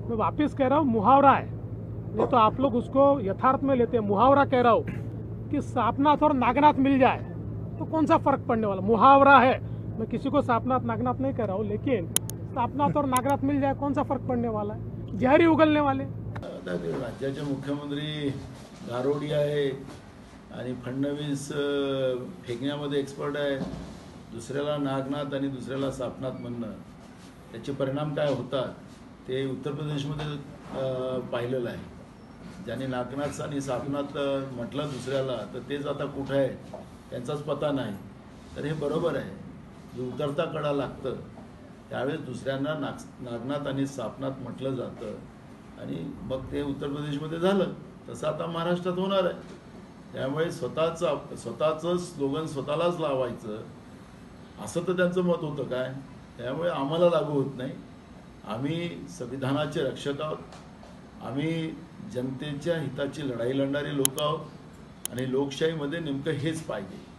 मैं वापस कह रहा हूँ मुहावरा है, नहीं तो आप लोग उसको यथार्थ में लेते हैं। मुहावरा कह रहा हूँ कि सापनाथ और नागनाथ मिल जाए तो कौन सा फर्क पड़ने वाला। मुहावरा है, मैं किसी को सापनाथ नागनाथ नहीं कह रहा हूँ, लेकिन सापनाथ और नागनाथ मिल जाए कौन सा फर्क पड़ने वाला है। जहरी उगलने वाले। राज्याचे मुख्यमंत्री गारोडी आहे आणि फडणवीस फेकण्यामध्ये एक्सपर्ट आहे। दुसऱ्याला नागनाथ आणि दुसऱ्याला सापनाथ म्हणणं त्याचे परिणाम काय होतात ते उत्तर प्रदेशमध्ये पाहिलेलं आहे। ज्यांनी नागनाथ आणि सापनाथ म्हटलं दुसऱ्याला तर तेच आता कुठे आहे त्यांचाच पता नाही। तर हे बरोबर आहे, जो उतरता कडा लागतं त्यावेळेस दुसऱ्यांना नागनाथ आणि सापनाथ म्हटलं जातं आणि मग ते उत्तर प्रदेशमध्ये झालं। तसं आता महाराष्ट्रात होणार आहे। त्यामुळे स्वतःचं स्लोगन स्वतःलाच लावायचं असं तर त्यांचं मत होतं काय। त्यामुळे आम्हाला लागू होत नाही। आम्ही संविधानाचे रक्षक आहोत, आम्ही जनतेच्या हिताची लढाई लढणारे लोक आहोत आणि लोकशाहीमध्ये नेमकं हेच पाहिजे।